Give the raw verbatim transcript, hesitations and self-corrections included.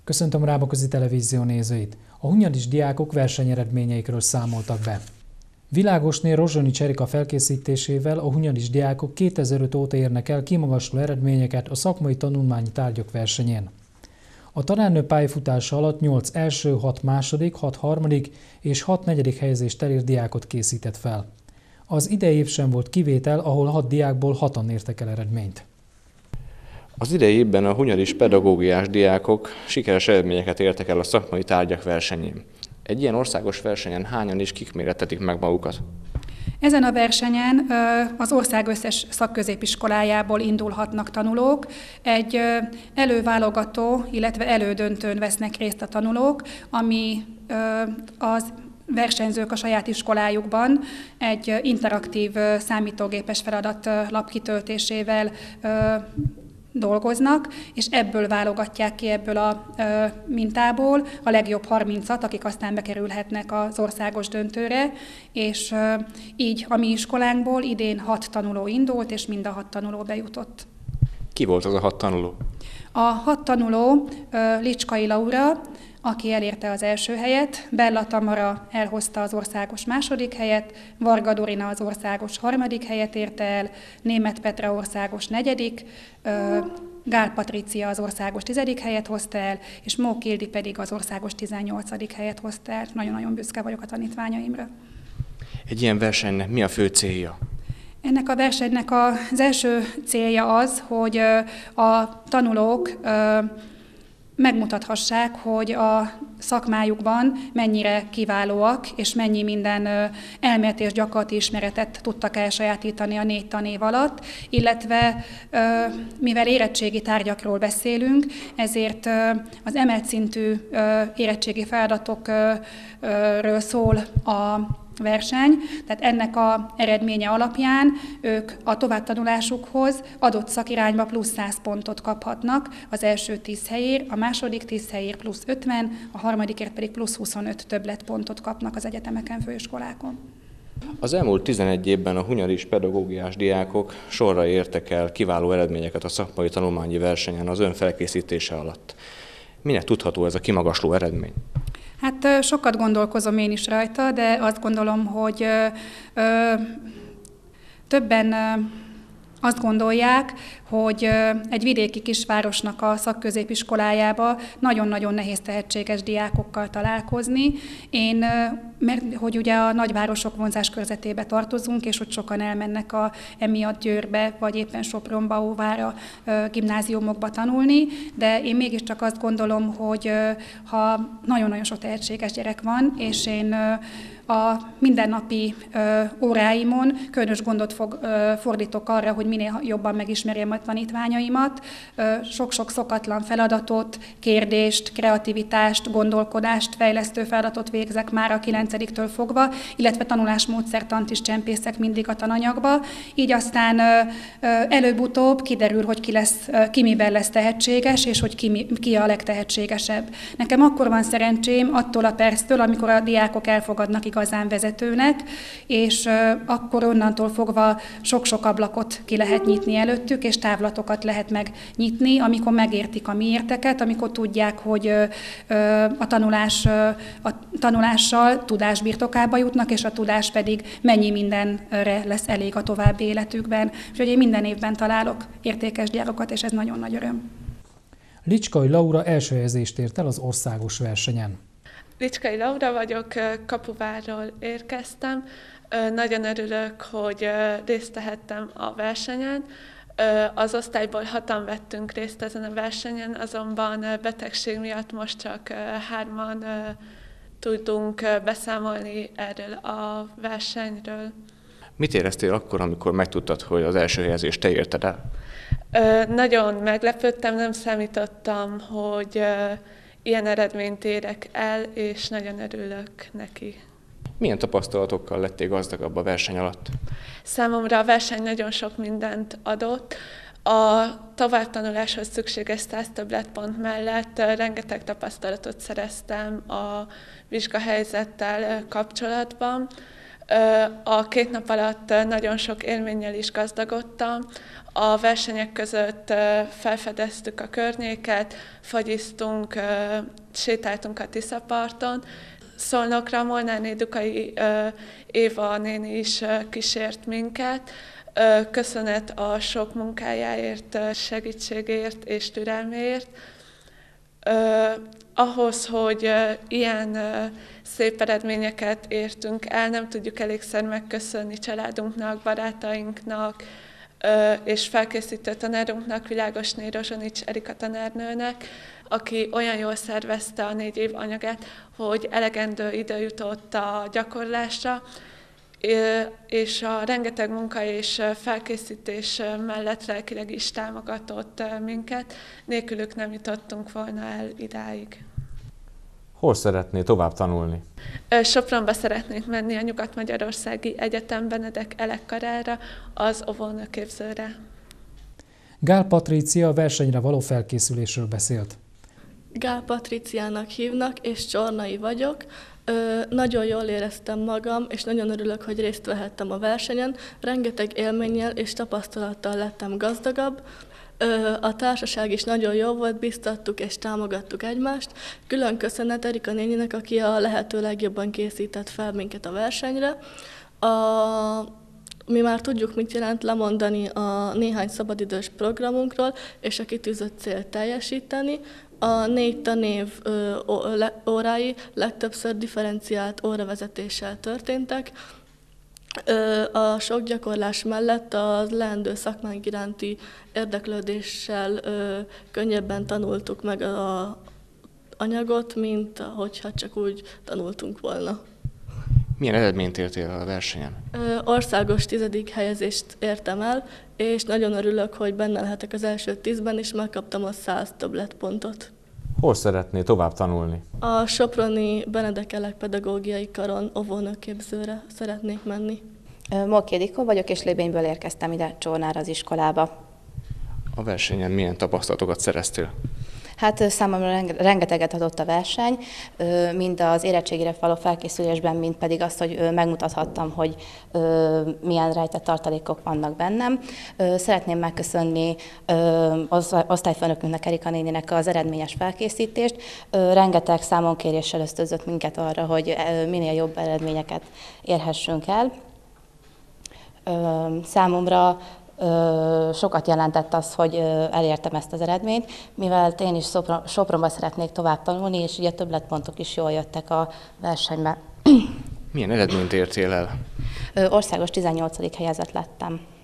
Köszöntöm Rábaközi Televízió nézőit! A hunyaris diákok versenyeredményeikről számoltak be. Világosné Rozsonyi Erika felkészítésével a hunyaris diákok kétezer-öt óta érnek el kimagasló eredményeket a szakmai tanulmányi tárgyak versenyén. A tanárnő pályafutása alatt nyolc első, hat második, hat harmadik és hat negyedik helyezést elért diákot készített fel. Az idei év sem volt kivétel, ahol hat diákból hatan értek el eredményt. Az idei évben a hunyaris pedagógiás diákok sikeres eredményeket értek el a szakmai tárgyak versenyén. Egy ilyen országos versenyen hányan és kik mérettetik meg magukat? Ezen a versenyen az ország összes szakközépiskolájából indulhatnak tanulók. Egy előválogató, illetve elődöntőn vesznek részt a tanulók, ami az versenyzők a saját iskolájukban egy interaktív számítógépes feladat lapkitöltésével dolgoznak, és ebből válogatják ki ebből a ö, mintából a legjobb harmincat, akik aztán bekerülhetnek az országos döntőre, és ö, így a mi iskolánkból idén hat tanuló indult, és mind a hat tanuló bejutott. Ki volt az a hat tanuló? A hat tanuló ö, Licskai Laura, aki elérte az első helyet, Bella Tamara elhozta az országos második helyet, Varga Dorina az országos harmadik helyet érte el, Németh Petra országos negyedik, Gál Patricia az országos tizedik helyet hozta el, és Mók Ildi pedig az országos tizennyolcadik helyet hozta el. Nagyon-nagyon büszke vagyok a tanítványaimra. Egy ilyen versenynek mi a fő célja? Ennek a versenynek az első célja az, hogy a tanulók megmutathassák, hogy a szakmájukban mennyire kiválóak, és mennyi minden elméleti és gyakorlati ismeretet tudtak elsajátítani a négy tanév alatt, illetve mivel érettségi tárgyakról beszélünk, ezért az emelt szintű érettségi feladatokról szól a verseny, tehát ennek az eredménye alapján ők a továbbtanulásukhoz adott szakirányba plusz száz pontot kaphatnak az első tíz helyért, a második tíz helyért plusz ötven, a harmadikért pedig plusz huszonöt többletpontot kapnak az egyetemeken, főiskolákon. Az elmúlt tizenegy évben a hunyaris pedagógiás diákok sorra értek el kiváló eredményeket a szakmai tanulmányi versenyen az ön felkészítése alatt. Minek tudható ez a kimagasló eredmény? Hát sokat gondolkozom én is rajta, de azt gondolom, hogy ö, ö, többen ö, azt gondolják, hogy ö, egy vidéki kisvárosnak a szakközépiskolájába nagyon-nagyon nehéz tehetséges diákokkal találkozni. Én, ö, mert hogy ugye a nagyvárosok vonzáskörzetébe tartozunk, és hogy sokan elmennek a, emiatt Győrbe, vagy éppen Sopronba, Óvára ö, gimnáziumokba tanulni, de én mégiscsak azt gondolom, hogy ö, ha nagyon-nagyon sok tehetséges gyerek van, és én ö, a mindennapi ö, óráimon különös gondot fog, ö, fordítok arra, hogy minél jobban megismerjem a tanítványaimat, ö, sok-sok szokatlan feladatot, kérdést, kreativitást, gondolkodást, fejlesztő feladatot végzek már a kilencediktől fogva, illetve tanulásmódszertant is csempészek mindig a tananyagba, így aztán ö, ö, előbb-utóbb kiderül, hogy ki, lesz, ö, ki miben lesz tehetséges, és hogy ki, ki a legtehetségesebb. Nekem akkor van szerencsém attól a perctől, amikor a diákok elfogadnak igazán vezetőnek, és akkor onnantól fogva sok-sok ablakot ki lehet nyitni előttük, és távlatokat lehet megnyitni, amikor megértik a miérteket, amikor tudják, hogy a, tanulás, a tanulással tudás birtokába jutnak, és a tudás pedig mennyi mindenre lesz elég a további életükben. Úgyhogy én minden évben találok értékes diákokat, és ez nagyon nagy öröm. Licskai Laura első helyezést ért el az országos versenyen. Licskai Laura vagyok, Kapuvárról érkeztem. Nagyon örülök, hogy részt vehettem a versenyen. Az osztályból hatan vettünk részt ezen a versenyen, azonban betegség miatt most csak hárman tudunk beszámolni erről a versenyről. Mit éreztél akkor, amikor megtudtad, hogy az első helyezést te érted el? Nagyon meglepődtem, nem számítottam, hogy ilyen eredményt érek el, és nagyon örülök neki. Milyen tapasztalatokkal lettél gazdagabb a verseny alatt? Számomra a verseny nagyon sok mindent adott. A továbbtanuláshoz szükséges száz többletpont mellett rengeteg tapasztalatot szereztem a vizsgahelyzettel kapcsolatban. A két nap alatt nagyon sok élménnyel is gazdagodtam. A versenyek között felfedeztük a környéket, fagyiztunk, sétáltunk a Tiszaparton. Szolnokra Molnárné Dukai Éva néni is kísért minket. Köszönet a sok munkájáért, segítségért és türelméért. Ahhoz, hogy ilyen szép eredményeket értünk el, nem tudjuk elégszer megköszönni családunknak, barátainknak és felkészítő tanárunknak, Világosné Rozsonics Erika tanárnőnek, aki olyan jól szervezte a négy év anyagát, hogy elegendő idő jutott a gyakorlásra, és a rengeteg munka és felkészítés mellett lelkileg is támogatott minket. Nélkülük nem jutottunk volna el idáig. Hol szeretné tovább tanulni? Sopronba szeretnék menni a Nyugat-Magyarországi Egyetem Benedek Elek-karára, az óvónőképzőre. Gál Patrícia a versenyre való felkészülésről beszélt. Gál Patríciának hívnak, és Csornai vagyok. Ö, nagyon jól éreztem magam, és nagyon örülök, hogy részt vehettem a versenyen. Rengeteg élménnyel és tapasztalattal lettem gazdagabb. Ö, a társaság is nagyon jó volt, biztattuk és támogattuk egymást. Külön köszönet Erika néninek, aki a lehető legjobban készített fel minket a versenyre. A Mi már tudjuk, mit jelent lemondani a néhány szabadidős programunkról, és a kitűzött célt teljesíteni. A négy tanév órái legtöbbször differenciált óravezetéssel történtek. A sok gyakorlás mellett a leendő szakmánk iránti érdeklődéssel könnyebben tanultuk meg az anyagot, mint hogyha csak úgy tanultunk volna. Milyen eredményt értél el a versenyen? Országos tizedik helyezést értem el, és nagyon örülök, hogy benne lehetek az első tízben, és megkaptam a száz többletpontot. Hol szeretné tovább tanulni? A soproni Benedek Elek pedagógiai karon óvónőképzőre szeretnék menni. Molké Dikó vagyok, és Lébényből érkeztem ide Csornára az iskolába. A versenyen milyen tapasztalatokat szereztél? Hát számomra rengeteget adott a verseny, mind az érettségire való felkészülésben, mind pedig azt, hogy megmutathattam, hogy milyen rejtett tartalékok vannak bennem. Szeretném megköszönni osztályfőnökünknek, Erika néninek az eredményes felkészítést. Rengeteg számonkéréssel ösztönzött minket arra, hogy minél jobb eredményeket érhessünk el. Számomra sokat jelentett az, hogy elértem ezt az eredményt, mivel én is Sopronba szeretnék tovább tanulni, és ugye többletpontok is jól jöttek a versenybe. Milyen eredményt értél el? Országos tizennyolcadik helyezett lettem.